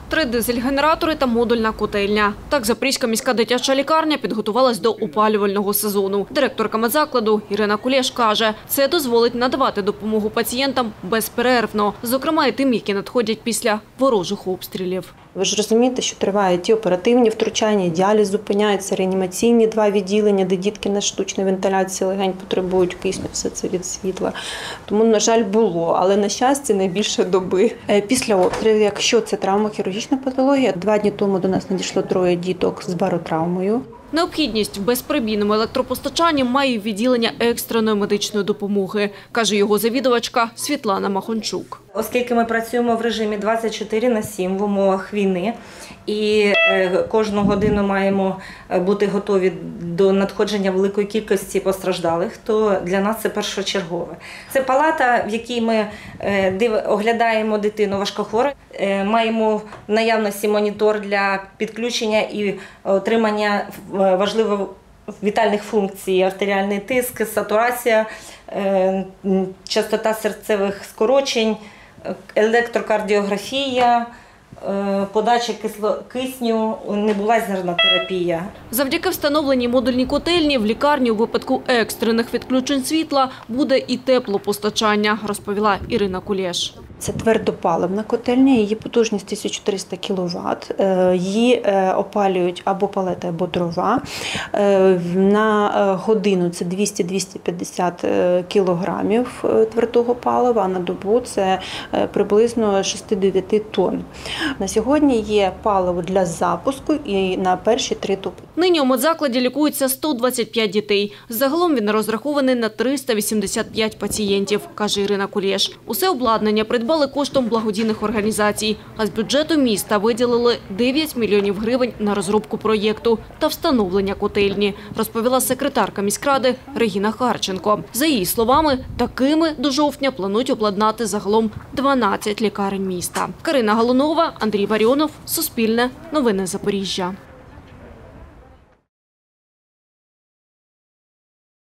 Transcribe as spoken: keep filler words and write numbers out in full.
Три дизель-генератори та модульна котельня. Так Запорізька міська дитяча лікарня підготувалась до опалювального сезону. Директорка медзакладу Ірина Кулєш каже, це дозволить надавати допомогу пацієнтам безперервно, зокрема і тим, які надходять після ворожих обстрілів. Ви ж розумієте, що тривають ті оперативні втручання, діаліз зупиняється, реанімаційні два відділення, де дітки на штучній вентиляції легень потребують кисню, все це від світла. Тому, на жаль, було, але, на щастя, не більше доби. Після обстрілів, якщо це травмохірургічна патологія, два дні тому до нас надійшло троє діток з баротравмою. Необхідність в безперебійному електропостачанні має відділення екстреної медичної допомоги, каже його завідувачка Світлана Махончук. Оскільки ми працюємо в режимі двадцять чотири на сім в умовах війни і кожну годину маємо бути готові до надходження великої кількості постраждалих, то для нас це першочергове. Це палата, в якій ми оглядаємо дитину важкохвору, маємо в наявності монітор для підключення і отримання важливих вітальних функцій: артеріальний тиск, сатурація, частота серцевих скорочень, електрокардіографія, подача кисню, небулайзерна терапія. Завдяки встановленій модульній котельні в лікарні у випадку екстрених відключень світла буде і теплопостачання, розповіла Ірина Кулєш. Це твердопаливна котельня, її потужність тисяча триста кіловат. Її опалюють або палети, або дрова. На годину це двісті - двісті п'ятдесят кілограмів твердого палива, а на добу це приблизно шість до дев'яти тонн. На сьогодні є паливо для запуску і на перші три доби. Нині у медзакладі лікується сто двадцять п'ять дітей. Загалом він розрахований на триста вісімдесят п'ять пацієнтів, каже Ірина Кулєш. Усе обладнання придбали коштом благодійних організацій, а з бюджету міста виділили дев'ять мільйонів гривень на розробку проєкту та встановлення котельні, розповіла секретарка міськради Регіна Харченко. За її словами, такими до жовтня планують обладнати загалом дванадцять лікарень міста. Карина Галунова, Андрій Варіонов, Суспільне, Новини Запоріжжя.